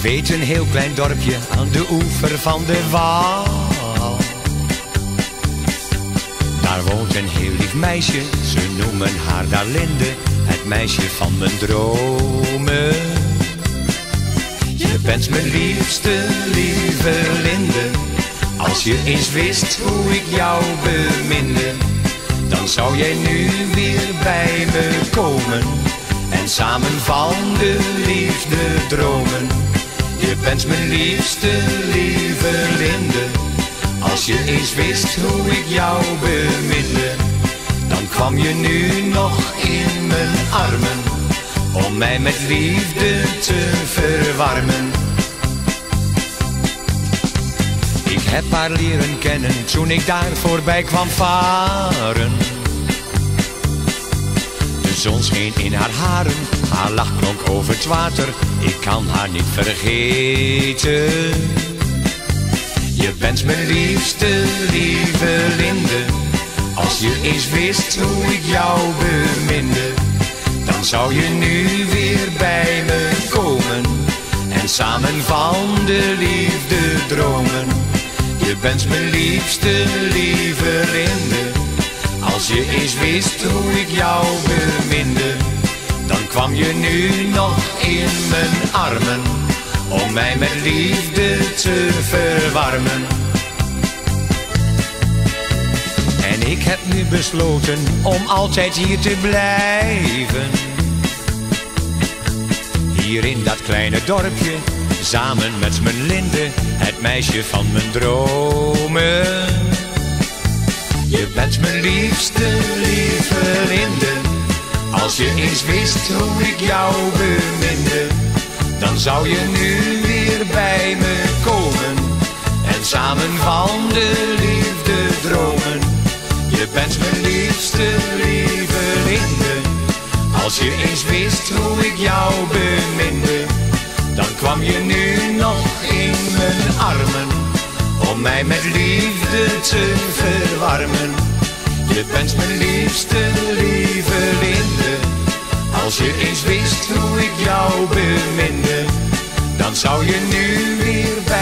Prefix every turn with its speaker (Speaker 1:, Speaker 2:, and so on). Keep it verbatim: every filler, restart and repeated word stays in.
Speaker 1: weet een heel klein dorpje aan de oever van de Waal. Daar woont een heel lief meisje, ze noemen haar daar Linde, het meisje van mijn dromen. Je bent mijn liefste, lieve Linde, als je eens wist hoe ik jou beminde, dan zou jij nu weer bij me komen en samen van de liefde dromen. Je bent mijn liefste, lieve Linde, als je eens wist hoe ik jou beminde, dan kwam je nu nog in mijn armen, om mij met liefde te verwarmen. Ik heb haar leren kennen toen ik daar voorbij kwam varen. De zon scheen in haar haren, haar lach klonk over het water, ik kan haar niet vergeten. Je bent mijn liefste, lieve Linde, als je eens wist hoe ik jou beminde, dan zou je nu weer bij me komen en samen van de liefde dromen. Je bent mijn liefste, lieve Linde, als je eens wist hoe ik jou beminde, dan kwam je nu nog in mijn armen, om mij met liefde te verwarmen. En ik heb nu besloten om altijd hier te blijven, hier in dat kleine dorpje, samen met mijn Linde, het meisje van mijn dromen. Je bent mijn liefste, lieve Linde, als je eens wist hoe ik jou beminde, dan zou je nu weer bij me komen en samen van de liefde dromen. Je bent mijn liefste, lieve Linde, als je eens wist hoe ik jou beminde, dan kwam je nu nog in mijn armen, om mij met liefde te verwarmen. Je bent mijn liefste, lieve Linde, als je eens wist hoe ik jou beminde, dan zou je nu weer bij